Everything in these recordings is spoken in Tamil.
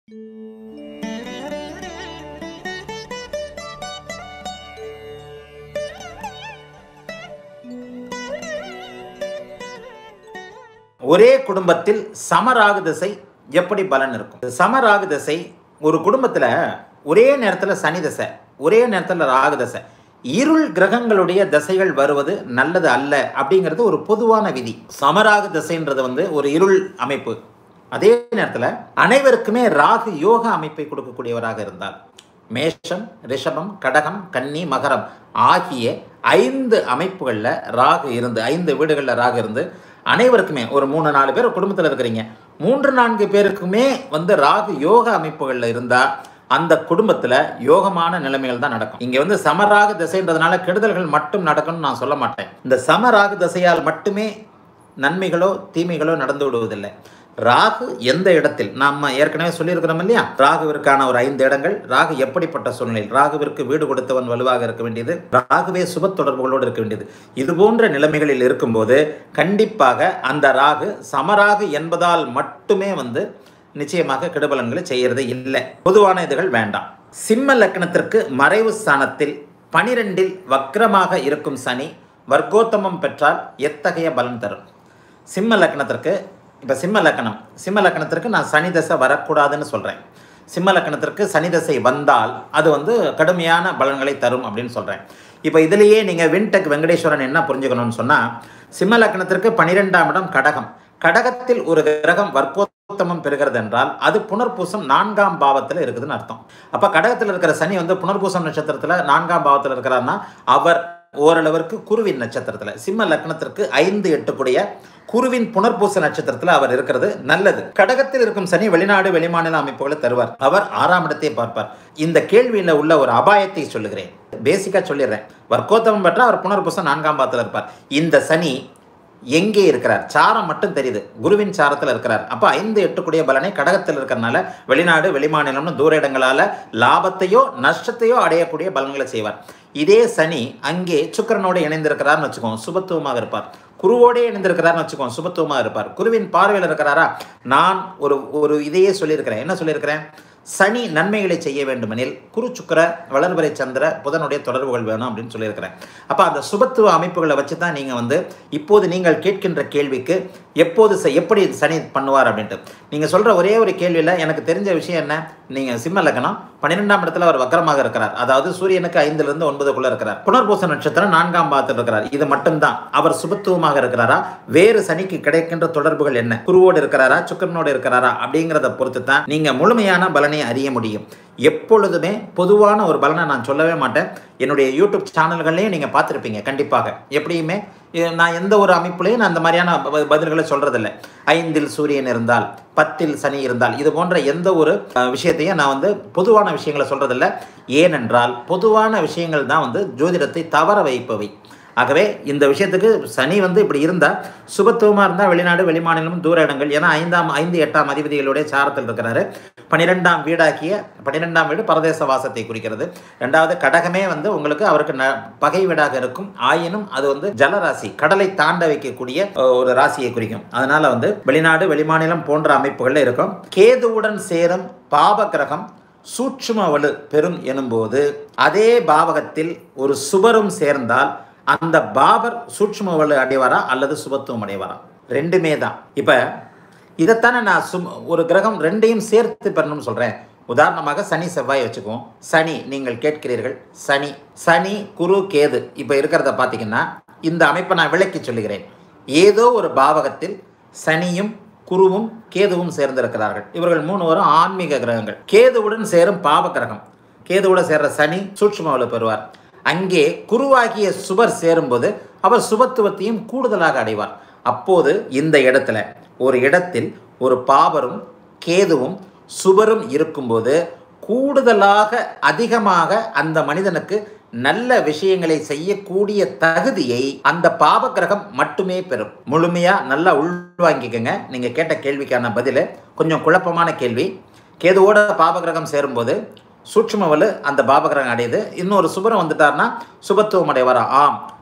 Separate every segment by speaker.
Speaker 1: ஒரே குடும்பத்தில் சமராகு திசை எப்படி பலன் இருக்கும்? சமராகு திசை ஒரு குடும்பத்தில் ஒரே நேரத்தில் சனி திசை, ஒரே நேரத்தில் ராகு திசை, இருள் கிரகங்களுடைய திசைகள் வருவது நல்லது அல்ல அப்படிங்கிறது ஒரு பொதுவான விதி. சமராகு திசைன்றது ஒரு இருள் அமைப்பு. அதே நேரத்தில் அனைவருக்குமே ராகு யோக அமைப்பை கொடுக்கக்கூடியவராக இருந்தால், மேஷம், ரிஷபம், கடகம், கன்னி, மகரம் ஆகிய 5 அமைப்புகளில் ராகு இருந்து, 5 வீடுகளில் ராகு இருந்து அனைவருக்குமே ஒரு 3-4 பேர் குடும்பத்தில் இருக்கிறீங்க, 3-4 பேருக்குமே ராகு யோக அமைப்புகளில் இருந்தால் அந்த குடும்பத்தில் யோகமான நிலைமைகள் தான் நடக்கும். இங்கே சமராகு திசைன்றதுனால கெடுதல்கள் மட்டும் நடக்கும்னு நான் சொல்ல மாட்டேன். இந்த சமராகு திசையால் மட்டுமே நன்மைகளோ தீமைகளோ நடந்து விடுவதில்லை. ராகு எந்த இடத்தில், நம்ம ஏற்கனவே சொல்லியிருக்கிறோம் இல்லையா, ராகுவிற்கான ஒரு 5 இடங்கள், ராகு எப்படிப்பட்ட சூழ்நிலை, ராகுவிற்கு வீடு கொடுத்தவன் வலுவாக இருக்க வேண்டியது, ராகுவே சுப தொடர்புகளோடு இருக்க வேண்டியது, இது போன்ற நிலைமைகளில் இருக்கும்போது கண்டிப்பாக அந்த ராகு சமராகு என்பதால் மட்டுமே நிச்சயமாக கெடுபலன்களை செய்யறது இல்லை. பொதுவான இதுகள் வேண்டாம். சிம்ம லக்னத்திற்கு மறைவு ஸ்தானத்தில் 12இல் வக்ரமாக இருக்கும் சனி வர்க்கோத்தமம் பெற்றால் எத்தகைய பலன் தரும்? சிம்ம லக்னத்திற்கு, இப்போ சிம்ம லக்னத்திற்கு நான் சனி தசை வரக்கூடாதுன்னு சொல்கிறேன். சிம்ம லக்னத்திற்கு சனி தசை வந்தால் அது கடுமையான பலன்களை தரும் அப்படின்னு சொல்கிறேன். இப்போ இதுலேயே நீங்கள் வின்டெக் வெங்கடேஸ்வரன் என்ன புரிஞ்சுக்கணும்னு சொன்னால், சிம்ம லக்னத்திற்கு 12ஆம் இடம் கடகம், கடகத்தில் ஒரு கிரகம் வர்க்கோத்தமம் பெறுகிறது என்றால் அது புனர்பூசம் 4ஆம் பாவத்தில் இருக்குதுன்னு அர்த்தம். அப்போ கடகத்தில் இருக்கிற சனி புனர்பூசம் நட்சத்திரத்தில் 4ஆம் பாவத்தில் இருக்கிறாருன்னா அவர் ஓரளவிற்கு குருவின் நட்சத்திரத்தில், சிம்ம லக்னத்திற்கு 5-8 கூடிய குருவின் புனர்பூச நட்சத்திரத்தில் அவர் இருக்கிறது நல்லது. கடகத்தில் இருக்கும் சனி வெளிநாடு வெளிமாநில அமைப்புகளை தருவார். அவர் 6ஆம் இடத்தை பார்ப்பார். இந்த கேள்வியில் உள்ள ஒரு அபாயத்தை சொல்லுகிறேன், பேசிக்காக சொல்லிடுறேன். வர்க்கோத்தமம் பெற்றால் அவர் புனர்பூசம் 4ஆம் பாவத்தில் இருப்பார். இந்த சனி எங்கே இருக்கிறார்? சாரம் மட்டும் தெரியுது, குருவின் சாரத்தில் இருக்கிறார். அப்போ 5-8 கூடிய பலனை கடகத்தில் இருக்கிறனால வெளிநாடு வெளிமாநிலம்னு தூர இடங்களால் லாபத்தையோ நஷ்டத்தையோ அடையக்கூடிய பலன்களை செய்வார். இதே சனி அங்கே சுக்கிரனோடு இணைந்திருக்கிறார்னு வச்சுக்கோங்க, சுபத்துவமாக இருப்பார். குருவோடே இணைந்திருக்கிறார்னு வச்சுக்கோங்க, சுபத்துவமாக இருப்பார். குருவின் பார்வையில் இருக்கிறாரா? நான் ஒரு இதையே சொல்லியிருக்கிறேன். என்ன சொல்லியிருக்கிறேன்? சனி நன்மைகளை செய்ய வேண்டுமெனில் குரு சுக்கிர வளர்வரை சந்திர புதனுடைய தொடர்புகள் வேணும் அப்படின்னு சொல்லியிருக்கிறேன். அப்போ அந்த சுபத்துவ அமைப்புகளை வச்சு தான் நீங்கள் இப்போது நீங்கள் கேட்கின்ற கேள்விக்கு எப்போது எப்படி சனி பண்ணுவார் அப்படின்ட்டு நீங்கள் சொல்கிற ஒரே ஒரு கேள்வியில் எனக்கு தெரிஞ்ச விஷயம் என்ன, நீங்கள் சிம்ம லக்னம் 12ஆம் இடத்துல அவர் வக்கரமாக இருக்கிறார், அதாவது சூரியனுக்கு 5லிருந்து 9க்குள்ளே இருக்கிறார், புனர்பூச நட்சத்திரம் 4ஆம் பாவத்தில் இருக்கிறார். இது மட்டும்தான். அவர் சுபத்துவமாக இருக்கிறாரா? வேறு சனிக்கு கிடைக்கின்ற தொடர்புகள் என்ன? குருவோடு இருக்கிறாரா, சுக்கிரனோடு இருக்கிறாரா அப்படிங்கிறத பொறுத்து தான் நீங்கள் முழுமையான பலனை அறிய முடியும். எப்பொழுதுமே பொதுவான ஒரு பலனை நான் சொல்லவே மாட்டேன். என்னுடைய யூடியூப் சேனல்கள்லையும் நீங்கள் பார்த்துருப்பீங்க கண்டிப்பாக. எப்படியுமே நான் எந்த ஒரு அமைப்புலையும் நான் அந்த மாதிரியான பதில்களை சொல்கிறதில்லை. 5இல் சூரியன் இருந்தால், 10இல் சனி இருந்தால், இது போன்ற எந்த ஒரு விஷயத்தையும் நான் பொதுவான விஷயங்களை சொல்கிறதில்லை. ஏனென்றால் பொதுவான விஷயங்கள் தான் ஜோதிடத்தை தவற வைப்பவை. ஆகவே இந்த விஷயத்துக்கு சனி இப்படி இருந்தால், சுபத்துவமாக இருந்தால் வெளிநாடு வெளிமாநிலம் தூர இடங்கள், ஏன்னா 5, 8ஆம் அதிபதிகளுடைய சாரத்தில் இருக்கிறாரு. 12ஆம் வீடாக்கிய 12ஆம் வீடு பரதேச வாசத்தை குறிக்கிறது. 2வது கடகமே உங்களுக்கு அவருக்கு பகை வீடாக இருக்கும். ஆயினும் அது ஜலராசி, கடலை தாண்ட வைக்கக்கூடிய ஒரு ராசியை குறிக்கும். அதனால வெளிநாடு வெளிமாநிலம் போன்ற அமைப்புகளில் இருக்கும். கேதுவுடன் சேரும் பாவ கிரகம் சூட்சும வலு பெறும் எனும்போது அதே பாவகத்தில் ஒரு சுபரும் சேர்ந்தால் அந்த பாபர் சூட்சும வலு அடைவாரா அல்லது சுபத்துவம் அடைவாரா? 2மே தான். இப்போ இதைத்தானே நான் ஒரு கிரகம் 2ஐயும் சேர்த்து பெறணும்னு சொல்கிறேன். உதாரணமாக சனி செவ்வாய் வச்சுக்குவோம். சனி, நீங்கள் கேட்கிறீர்கள், சனி குரு கேது இப்போ இருக்கிறத பார்த்தீங்கன்னா இந்த அமைப்பை நான் விளக்கி சொல்லுகிறேன். ஏதோ ஒரு பாவகத்தில் சனியும் குருவும் கேதுவும் சேர்ந்திருக்கிறார்கள். இவர்கள் 3 ஆன்மீக கிரகங்கள். கேதுவுடன் சேரும் பாவ கிரகம், கேதுவுடன் சேர்ற சனி சூட்சும வலு பெறுவார். அங்கே குருவாகிய சுபர் சேரும்போது அவர் சுபத்துவத்தையும் கூடுதலாக அடைவார். அப்போது இந்த இடத்தில் ஒரு பாவரும் கேதுவும் சுபரும் இருக்கும்போது கூடுதலாக அதிகமாக அந்த மனிதனுக்கு நல்ல விஷயங்களை செய்யக்கூடிய தகுதியை அந்த பாவ கிரகம் மட்டுமே பெறும். முழுமையா நல்லா உள்வாங்கிக்கங்க. நீங்க கேட்ட கேள்விக்கான பதில் கொஞ்சம் குழப்பமான கேள்வி. கேதுவோட பாவ கிரகம் சேரும்போது சூட்சும வலு அந்த பாவகிரகம் அடையுது. இன்னொரு சுபரம் வந்துட்டார்னா சுபத்துவம் அடைவாரா? ஆம்.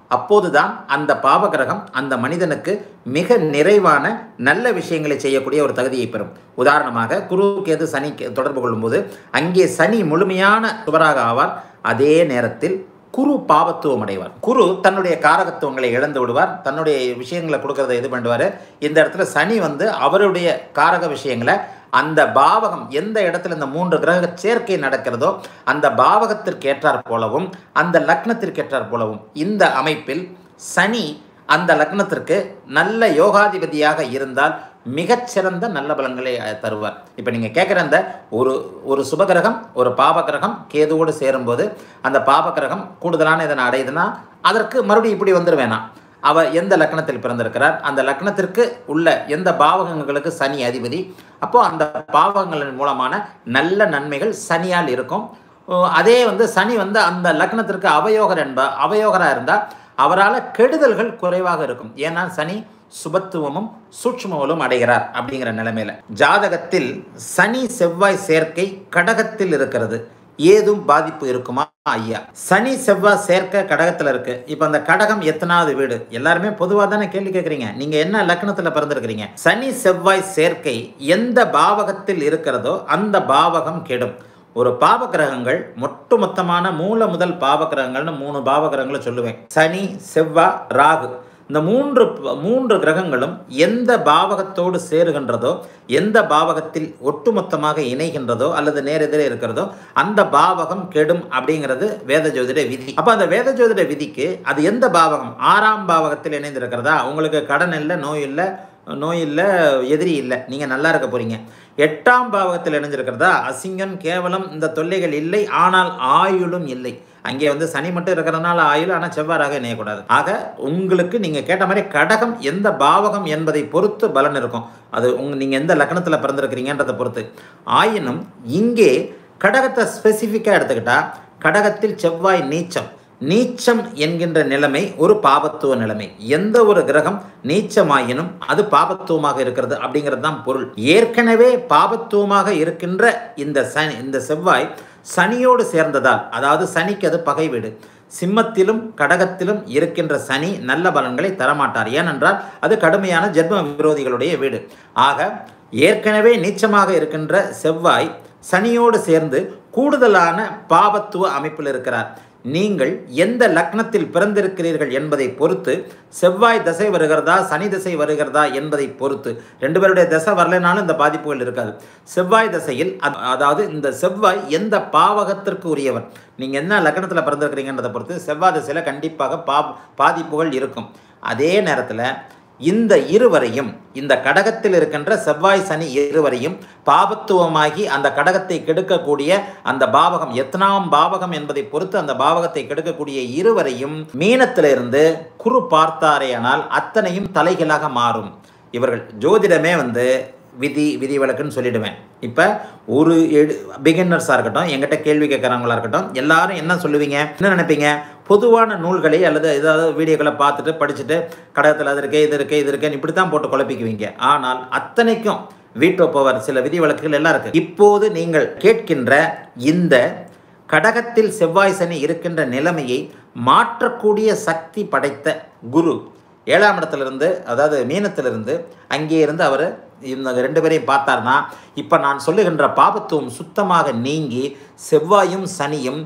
Speaker 1: அப்போதுதான் அந்த பாவகிரகம் அந்த மனிதனுக்கு மிக நிறைவான நல்ல விஷயங்களை செய்யக்கூடிய ஒரு தகுதியை பெறும். உதாரணமாக குரு கேது சனி தொடர்பு கொள்ளும்போது அங்கே சனி முழுமையான சுவராக ஆவார். அதே நேரத்தில் குரு பாவத்துவம் அடைவார். குரு தன்னுடைய காரகத்துவங்களை இழந்து விடுவார், தன்னுடைய விஷயங்களை கொடுக்கறத இது பண்ணுவார். இந்த இடத்துல சனி அவருடைய காரக விஷயங்களை அந்த பாவகம் எந்த இடத்துல இந்த 3 கிரக சேர்க்கை நடக்கிறதோ அந்த பாவகத்திற்கு ஏற்றாற் போலவும் அந்த லக்னத்திற்கு ஏற்றாற் போலவும் இந்த அமைப்பில் சனி அந்த லக்னத்திற்கு நல்ல யோகாதிபதியாக இருந்தால் மிகச்சிறந்த நல்ல பலன்களை தருவார். இப்போ நீங்கள் கேட்குற அந்த ஒரு சுபகிரகம் ஒரு பாவகிரகம் கேதுவோடு சேரும்போது அந்த பாவகிரகம் கூடுதலான இதனை அடையுதுன்னா அதற்கு மறுபடியும் இப்படி வந்துடுவேனா, அவர் எந்த லக்னத்தில் பிறந்திருக்கிறார், அந்த லக்னத்திற்கு உள்ள எந்த பாவகங்களுக்கு சனி அதிபதி, அப்போது அந்த பாவகங்களின் மூலமான நல்ல நன்மைகள் சனியால் இருக்கும். அதே சனி அந்த லக்னத்திற்கு அவயோகராக இருந்தால் அவரால் கெடுதல்கள் குறைவாக இருக்கும். ஏன்னா சனி சுபத்துவமும் சூட்சுமங்களும் அடைகிறார் அப்படிங்கிற நிலைமையில ஜாதகத்தில் சனி செவ்வாய் சேர்க்கை கடகத்தில் இருக்கிறது. ஏதும் பாதிப்பு இருக்குமா ஐயா? சனி செவ்வாய் சேர்க்கை கடகத்தில் இருக்கு. இப்போ அந்த கடகம் எத்தனாவது வீடு? எல்லாருமே பொதுவாக தானே கேள்வி கேட்குறீங்க. நீங்க என்ன லக்னத்தில் பிறந்திருக்கிறீங்க? சனி செவ்வாய் சேர்க்கை எந்த பாவகத்தில் இருக்கிறதோ அந்த பாவகம் கெடும். ஒரு பாவகிரகங்கள் ஒட்டுமொத்தமான மூல முதல் பாவகிரகங்கள்னு 3 பாவகிரகங்களை சொல்லுவேன். சனி செவ்வாய் ராகு இந்த மூன்று கிரகங்களும் எந்த பாவகத்தோடு சேருகின்றதோ எந்த பாவகத்தில் ஒட்டுமொத்தமாக இணைகின்றதோ அல்லது நேரெதிரே இருக்கிறதோ அந்த பாவகம் கெடும் அப்படிங்கிறது வேத ஜோதிட விதி. அப்போ அந்த வேத ஜோதிட விதிக்கு அது எந்த பாவகம்? 6ஆம் பாவகத்தில் இணைந்திருக்கிறதா? உங்களுக்கு கடன் இல்லை, நோய் இல்லை, எதிரி இல்லை, நீங்கள் நல்லா இருக்க போறீங்க. 8ஆம் பாவகத்தில் இணைஞ்சிருக்கிறதா? அசிங்கம் கேவலம் இந்த தொல்லைகள் இல்லை, ஆனால் ஆயுளும் இல்லை. அங்கே சனி மட்டும் இருக்கிறதுனால ஆயுள், ஆனால் செவ்வாறாக இணையக்கூடாது. ஆக உங்களுக்கு நீங்கள் கேட்ட மாதிரி கடகம் எந்த பாவகம் என்பதை பொறுத்து பலன் இருக்கும். அது நீங்கள் எந்த லக்னத்தில் பிறந்திருக்கிறீங்கன்றதை பொறுத்து. ஆயினும் இங்கே கடகத்தை ஸ்பெசிஃபிக்காக எடுத்துக்கிட்டா கடகத்தில் செவ்வாய் நீச்சம் என்கின்ற நிலைமை ஒரு பாபத்துவ நிலைமை. எந்த ஒரு கிரகம் நீச்சமாயினும் அது பாபத்துவமாக இருக்கிறது அப்படிங்கிறது தான் பொருள். ஏற்கனவே பாபத்துவமாக இருக்கின்ற இந்த செவ்வாய் சனியோடு சேர்ந்ததால், அதாவது சனிக்கு அது பகை வீடு. சிம்மத்திலும் கடகத்திலும் இருக்கின்ற சனி நல்ல பலன்களை தரமாட்டார். ஏனென்றால் அது கடுமையான ஜென்ம விரோதிகளுடைய வீடு. ஆக ஏற்கனவே நீச்சமாக இருக்கின்ற செவ்வாய் சனியோடு சேர்ந்து கூடுதலான பாபத்துவ அமைப்பில் இருக்கிறார். நீங்கள் எந்த லக்னத்தில் பிறந்திருக்கிறீர்கள் என்பதை பொறுத்து செவ்வாய் தசை வருகிறதா சனி தசை வருகிறதா என்பதை பொறுத்து 2 பேருடைய தசை வரலைனாலும் இந்த பாதிப்புகள் இருக்காது. செவ்வாய் தசையில் அதாவது இந்த செவ்வாய் எந்த பாவகத்திற்கு உரியவர், நீங்கள் என்ன லக்னத்தில் பிறந்திருக்கிறீங்கன்றதை பொறுத்து செவ்வாய் தசையில் கண்டிப்பாக பாதிப்புகள் இருக்கும். அதே நேரத்தில் இந்த இருவரையும், இந்த கடகத்தில் இருக்கின்ற செவ்வாய் சனி இருவரையும் பாபத்துவமாகி அந்த கடகத்தை கெடுக்கக்கூடிய அந்த பாவகம் எத்தனாம் பாவகம் என்பதை பொறுத்து அந்த பாவகத்தை கெடுக்கக்கூடிய இருவரையும் மீனத்திலிருந்து குரு பார்த்தாரேயானால் அத்தனையும் தலைகளாக மாறும். இவர்கள் ஜோதிடமே விதி விலக்குன்னு சொல்லிடுவேன். இப்போ ஒரு பிகினர்ஸாக இருக்கட்டும், எங்கிட்ட கேள்வி கேட்குறவங்களா இருக்கட்டும், எல்லாரும் என்ன சொல்லுவீங்க, என்ன நினைப்பீங்க? பொதுவான நூல்களை அல்லது ஏதாவது வீடியோக்களை பார்த்துட்டு படிச்சுட்டு கடகத்தில் அது இருக்கே இது இருக்கேன்னு இப்படி தான் போட்டு குழப்பிக்குவீங்க. ஆனால் அத்தனைக்கும் வீட்டோ பவர் சில விதி வழக்குகள் எல்லாம் இருக்குது. இப்போது நீங்கள் கேட்கின்ற இந்த கடகத்தில் செவ்வாய் சனி இருக்கின்ற நிலைமையை மாற்றக்கூடிய சக்தி படைத்த குரு 7ஆம் இடத்திலிருந்து, அதாவது மீனத்திலிருந்து அங்கே இருந்து அவர் இந்த 2 பேரையும் பார்த்தார்னா இப்போ நான் சொல்லுகின்ற பாபத்துவம் சுத்தமாக நீங்கி செவ்வாயும் சனியும்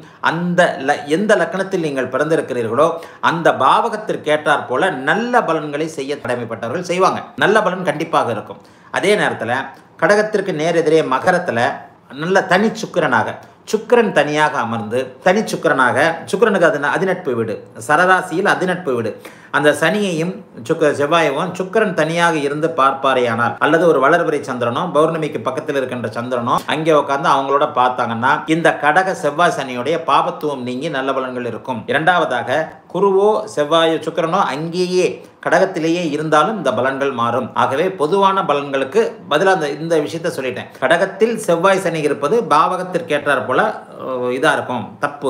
Speaker 1: எந்த லக்னத்தில் நீங்கள் பிறந்திருக்கிறீர்களோ அந்த பாவகத்திற்கு ஏற்றாற் போல நல்ல பலன்களை செய்ய கடமைப்பட்டவர்கள் செய்வாங்க. நல்ல பலன் கண்டிப்பாக இருக்கும். அதே நேரத்தில் கடகத்திற்கு நேரெதிரே மகரத்தில் நல்ல தனி சுக்கிரன் தனியாக அமர்ந்து சுக்கிரனுக்கு அது அதிநட்பு வீடு, சரராசியில் அதிநட்பு வீடு. அந்த சனியையும் செவ்வாயையும் சுக்கிரன் தனியாக இருந்து பார்ப்பாரேயானால் அல்லது ஒரு வளர்பிறை சந்திரனோ பௌர்ணமிக்கு பக்கத்தில் இருக்கின்ற சந்திரனோ அங்கே உட்காந்து அவங்களோட பார்த்தாங்கன்னா இந்த கடக செவ்வாய் சனியுடைய பாபத்துவம் நீங்கி நல்ல பலன்கள் இருக்கும். இரண்டாவதாக குருவோ செவ்வாயோ சுக்கிரனோ அங்கேயே கடகத்திலேயே இருந்தாலும் இந்த பலன்கள் மாறும். ஆகவே பொதுவான பலன்களுக்கு பதிலாக இந்த விஷயத்த சொல்லிட்டேன். கடகத்தில் செவ்வாய் சனி இருப்பது பாவகத்திற்கு ஏற்றாற் போல இதாக இருக்கும், தப்பு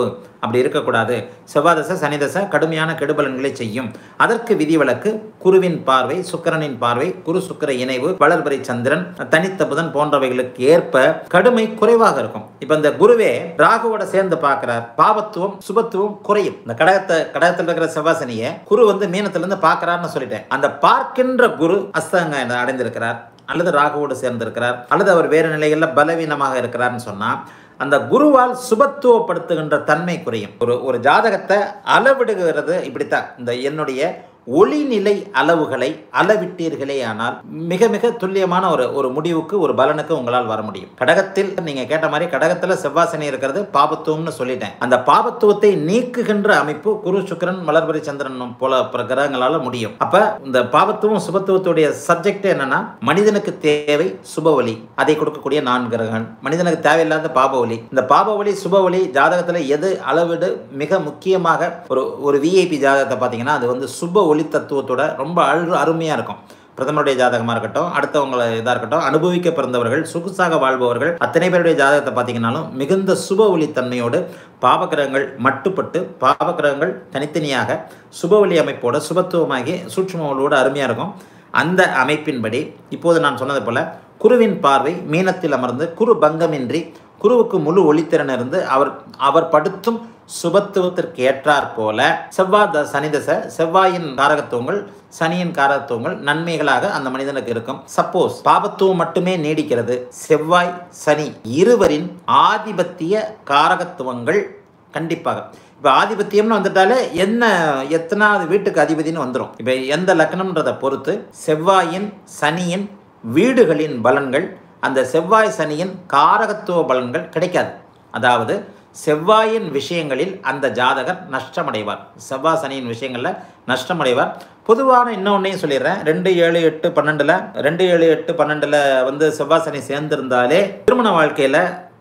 Speaker 1: அப்படி இருக்கக்கூடாது. செவ்வாய் தசை சனி தசை கடுமையான கெடுபலன்களை செய்யும். அதற்கு விதிவிலக்கு குருவின் பார்வை, சுக்கிரனின் பார்வை, குரு சுக்கிர இணைவு, வளர்பிறை சந்திரன், தனித்த புதன் போன்றவைகளுக்கு ஏற்ப கடுமை குறைவாக இருக்கும். இப்ப இந்த குருவே ராகுவோட சேர்ந்து பார்க்கிறார், பாவத்துவம் சுபத்துவம் குறையும். இந்த கடகத்தில் இருக்கிற செவ்வாய் சனியை குரு மீனத்துல இருந்து பார்க்கிறார்னு சொல்லிட்டேன். அந்த பார்க்கின்ற குரு அஸ்தங்க அடைந்திருக்கிறார் அல்லது ராகுவோடு சேர்ந்திருக்கிறார் அல்லது அவர் வேறு நிலைகளில் பலவீனமாக இருக்கிறார்னு சொன்னா அந்த குருவால் சுபத்துவப்படுத்துகின்ற தன்மை குறையும். ஒரு ஜாதகத்தை அளவிடுகிறது இப்படித்தான். இந்த என்னுடைய ஒளிநிலை அளவுகளை அளவிட்டீர்களே ஆனால் மிக மிக துல்லியமான ஒரு முடிவுக்கு ஒரு பலனுக்கு உங்களால் வர முடியும். கடகத்தில் நீங்க கேட்ட மாதிரி கடகத்தில் செவ்வாய் சனி இருக்கிறது பாபத்துவம்னு சொல்லிட்டேன். அந்த பாபத்துவத்தை நீக்குகின்ற அமைப்பு குரு சுக்கிரன் வளர்பிறை சந்திரன் போல கிரகங்களால முடியும். அப்ப இந்த பாபத்துவம் சுபத்துவத்துடைய சப்ஜெக்ட் என்னன்னா மனிதனுக்கு தேவை சுபவலி, அதை கொடுக்கக்கூடிய 4 கிரகங்கள். மனிதனுக்கு தேவையில்லாத பாபவலி. இந்த பாபவலி சுபவலி ஜாதகத்தில் எது அளவிடு மிக முக்கியமாக ஒரு விஐபி ஜாதகத்தை பார்த்தீங்கன்னா அது சுப ஒளி தத்துவத்தோட ரொம்ப அருமையாக இருக்கும். பிரதமருடைய ஜாதகமாக இருக்கட்டும், அடுத்தவங்களை இதாக இருக்கட்டும், அனுபவிக்க பிறந்தவர்கள் சொகுசாக வாழ்பவர்கள் அத்தனை பேருடைய ஜாதகத்தை பார்த்தீங்கன்னாலும் மிகுந்த சுப ஒளித்தன்மையோடு பாவகிரகங்கள் மட்டுப்பட்டு பாவகிரகங்கள் தனித்தனியாக சுப ஒளி அமைப்போட சுபத்துவமாகி சூட்சும ஒளியோடு அருமையாக இருக்கும். அந்த அமைப்பின்படி இப்போது நான் சொன்னது போல குருவின் பார்வை மீனத்தில் அமர்ந்து குரு பங்கமின்றி குருவுக்கு முழு ஒளித்திறன் இருந்து அவர் படுத்தும் சுபத்துவத்திற்கு ஏற்றாற் போல செவ்வாய் சனி தசை செவ்வாயின் காரகத்துவங்கள் சனியின் காரகத்துவங்கள் நன்மைகளாக அந்த மனிதனுக்கு இருக்கும். சப்போஸ் பாபத்துவம் மட்டுமே நீடிக்கிறது, செவ்வாய் சனி இருவரின் ஆதிபத்திய காரகத்துவங்கள் கண்டிப்பாக இப்போ ஆதிபத்தியம்னு வந்துட்டாலே எத்தனாவது வீட்டுக்கு அதிபதினு வந்துடும். இப்போ எந்த லக்னம்ன்றதை பொறுத்து செவ்வாயின் சனியின் வீடுகளின் பலன்கள் அந்த செவ்வாய் சனியின் காரகத்துவ பலன்கள் கிடைக்காது. அதாவது செவ்வாயின் விஷயங்களில் அந்த ஜாதகர் நஷ்டமடைவார், செவ்வாய் சனியின் விஷயங்களில் நஷ்டமடைவார். பொதுவான இன்னொன்னையும் சொல்லிடுறேன், 2, 7, 8, 12 2, 7, 8, 12 செவ்வாய் சனி சேர்ந்திருந்தாலே திருமண வாழ்க்கையில்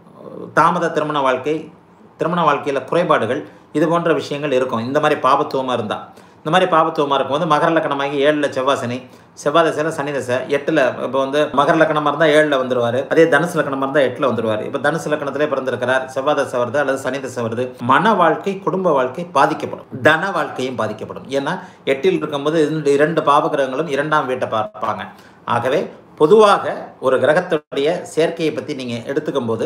Speaker 1: தாமத திருமண வாழ்க்கையில் குறைபாடுகள் இது போன்ற விஷயங்கள் இருக்கும். இந்த மாதிரி பாபத்துவமாக இருந்தால் இந்த மாதிரி பாபத்துவமாக இருக்கும்போது மகர லக்கணமாகி 7ல் செவ்வாய் சனி, செவ்வாய் தசையில் சனி தசை 8ல் இப்போ மகர லக்கணமாக இருந்தால் 7ல் வந்துடுவார். அதே தனுசு லக்கணமாக இருந்தால் 8ல் வந்துடுவார். இப்போ தனுசு லக்கணத்திலே பிறந்திருக்கிறார், செவ்வாய் தசை வருது அல்லது சனி தசை வருது, மன வாழ்க்கை குடும்ப வாழ்க்கை பாதிக்கப்படும், தன வாழ்க்கையும் பாதிக்கப்படும். ஏன்னா 8ல் இருக்கும்போது 2 பாவகிரகங்களும் 2ஆம் வீட்டை பார்ப்பாங்க. ஆகவே பொதுவாக ஒரு கிரகத்துடைய சேர்க்கையை பற்றி நீங்கள் எடுத்துக்கும் போது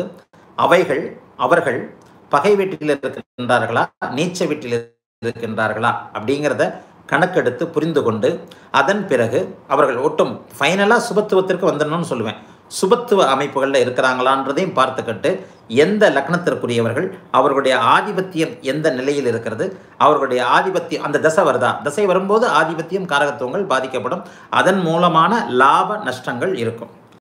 Speaker 1: அவர்கள் பகை வீட்டில் இருக்கின்றார்களா நீச்ச வீட்டில் இருக்கின்றார்களா அப்படிங்கிறத கணக்கெடுத்து புரிந்து கொண்டு அதன் பிறகு அவர்கள் ஒட்டும் ஃபைனலாக சுபத்துவத்திற்கு வந்துடணும்னு சொல்லுவேன். சுபத்துவ அமைப்புகளில் இருக்கிறாங்களான்றதையும் பார்த்துக்கிட்டு எந்த லக்னத்திற்குரியவர்கள் அவர்களுடைய ஆதிபத்தியம் எந்த நிலையில் இருக்கிறது, அவர்களுடைய ஆதிபத்தியம் அந்த தசை வருதா, தசை வரும்போது ஆதிபத்தியம் காரகத்துவங்கள் பாதிக்கப்படும், அதன் மூலமான லாப நஷ்டங்கள் இருக்கும்.